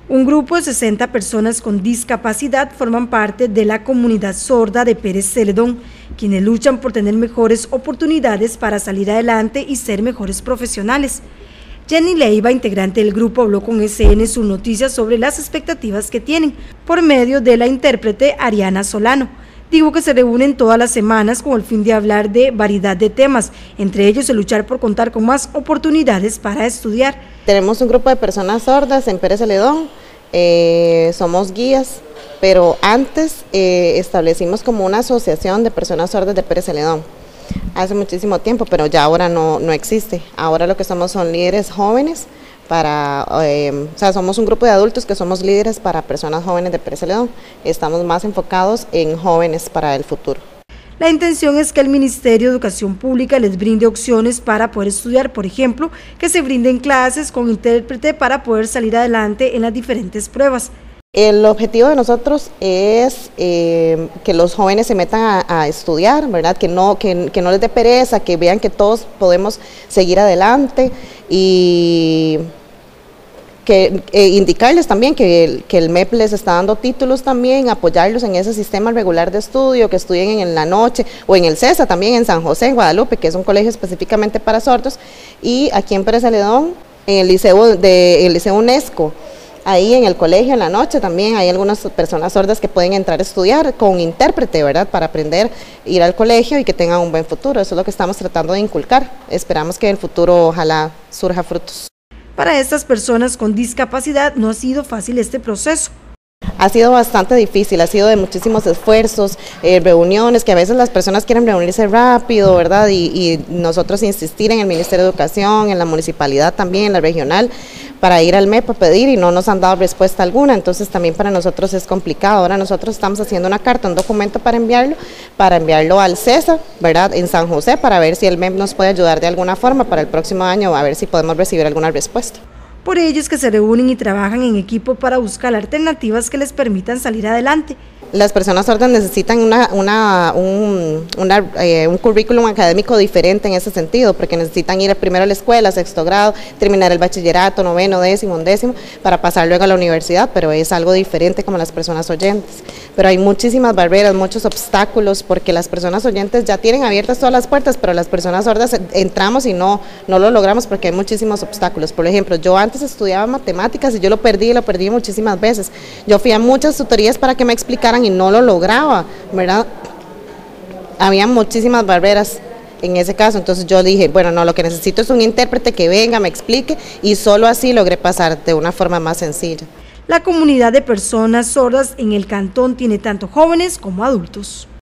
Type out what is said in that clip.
Un grupo de 60 personas con discapacidad forman parte de la comunidad sorda de Pérez Celedón, quienes luchan por tener mejores oportunidades para salir adelante y ser mejores profesionales. Jenny Leiva, integrante del grupo, habló con SN Sus Noticias sobre las expectativas que tienen por medio de la intérprete Ariana Solano. Dijo que se reúnen todas las semanas con el fin de hablar de variedad de temas, entre ellos el luchar por contar con más oportunidades para estudiar. Tenemos un grupo de personas sordas en Pérez Celedón, somos guías, pero antes establecimos como una asociación de personas sordas de Pérez Celedón, hace muchísimo tiempo, pero ya ahora no existe. Ahora lo que somos son líderes jóvenes, somos un grupo de adultos que somos líderes para personas jóvenes de Pérez Celedón. Estamos más enfocados en jóvenes para el futuro. La intención es que el Ministerio de Educación Pública les brinde opciones para poder estudiar, por ejemplo, que se brinden clases con intérprete para poder salir adelante en las diferentes pruebas. El objetivo de nosotros es que los jóvenes se metan a estudiar, ¿verdad? Que no les dé pereza, que vean que todos podemos seguir adelante y que indicarles también que el MEP les está dando títulos también, apoyarlos en ese sistema regular de estudio, que estudien en la noche, o en el CESA también en San José, en Guadalupe, que es un colegio específicamente para sordos, y aquí en Pérez Celedón, en el Liceo UNESCO, ahí en el colegio en la noche también hay algunas personas sordas que pueden entrar a estudiar con intérprete, ¿verdad? Para aprender, ir al colegio y que tengan un buen futuro. Eso es lo que estamos tratando de inculcar. Esperamos que en el futuro ojalá surja frutos. Para estas personas con discapacidad no ha sido fácil este proceso. Ha sido bastante difícil, ha sido de muchísimos esfuerzos, reuniones, que a veces las personas quieren reunirse rápido, ¿verdad? Y nosotros insistir en el Ministerio de Educación, en la municipalidad también, en la regional, para ir al MEP a pedir y no nos han dado respuesta alguna, entonces también para nosotros es complicado. Ahora nosotros estamos haciendo una carta, un documento para enviarlo al CESA, ¿verdad? En San José, para ver si el MEP nos puede ayudar de alguna forma para el próximo año, a ver si podemos recibir alguna respuesta. Por ello es que se reúnen y trabajan en equipo para buscar alternativas que les permitan salir adelante. Las personas sordas necesitan un currículum académico diferente en ese sentido, porque necesitan ir primero a la escuela, sexto grado, terminar el bachillerato, noveno, décimo, undécimo, para pasar luego a la universidad, pero es algo diferente como las personas oyentes. Pero hay muchísimas barreras, muchos obstáculos, porque las personas oyentes ya tienen abiertas todas las puertas, pero las personas sordas entramos y no lo logramos porque hay muchísimos obstáculos. Por ejemplo, yo antes estudiaba matemáticas y yo lo perdí muchísimas veces. Yo fui a muchas tutorías para que me explicaran y no lo lograba, ¿verdad? Había muchísimas barreras en ese caso, entonces yo dije, bueno, no, lo que necesito es un intérprete que venga, me explique, y solo así logré pasar de una forma más sencilla. La comunidad de personas sordas en el cantón tiene tanto jóvenes como adultos.